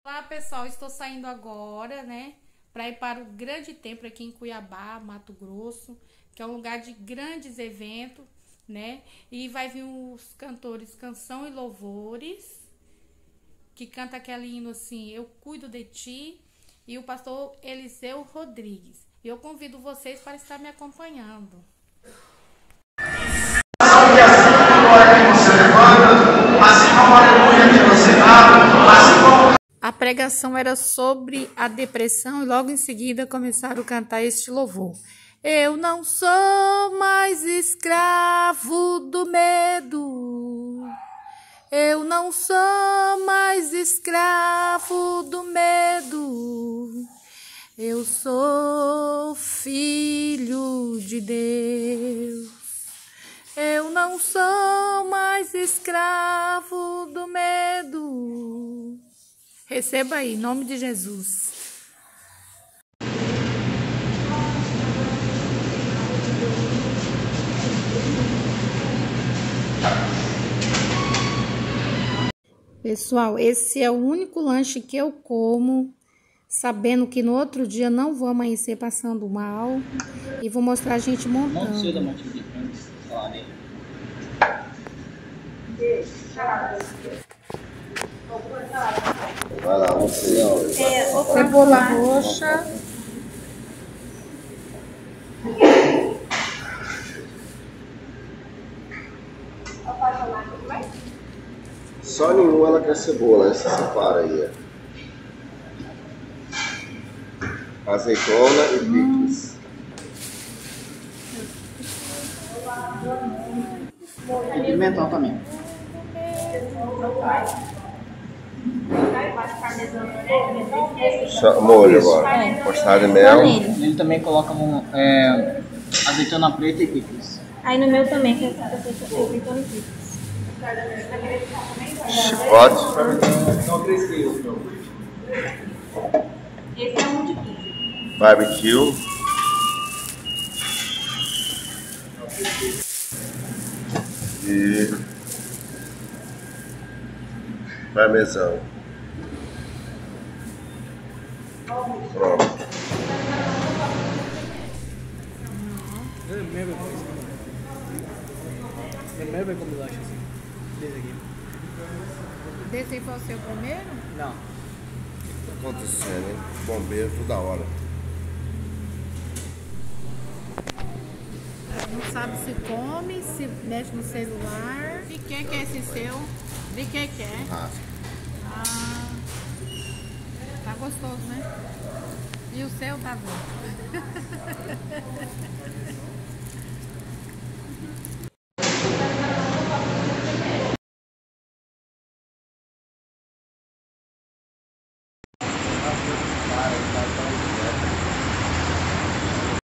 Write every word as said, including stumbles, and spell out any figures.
Olá pessoal, estou saindo agora, né, para ir para o grande templo aqui em Cuiabá, Mato Grosso, que é um lugar de grandes eventos, né, e vai vir os cantores Canção e Louvores, que canta aquele hino assim, Eu Cuido de Ti, e o pastor Eliseu Rodrigues. Eu convido vocês para estar me acompanhando. A pregação era sobre a depressão e logo em seguida começaram a cantar este louvor. Eu não sou mais escravo do medo. Eu não sou mais escravo do medo. Eu sou filho de Deus. Eu não sou mais escravo do medo. Receba aí, em nome de Jesus. Pessoal, esse é o único lanche que eu como, sabendo que no outro dia não vou amanhecer passando mal. E vou mostrar a gente montando. Não sei da Vai lá, você, ó. É, cebola roxa. Só nenhuma ela quer cebola, essa separa aí. Ó. Azeitona e picles. E pimentão também. Só molho agora. Mostarda e mel. Ele também coloca um, é, azeitona preta e picles. Aí no meu também, que é azeitona e picles. Chicote. Não cresceu o meu. Esse é um de quinze. Barbecue. E parmesão. Pronto. Primeiro vai comer lanche assim. Desse aqui. Desse aí foi o seu primeiro? Não. Tá acontecendo, hein? Bombeiro toda hora. Não sabe se come, se mexe no celular. De que que é esse seu? De que que é? Ah. Ah, tá gostoso, né? E o seu tá bom.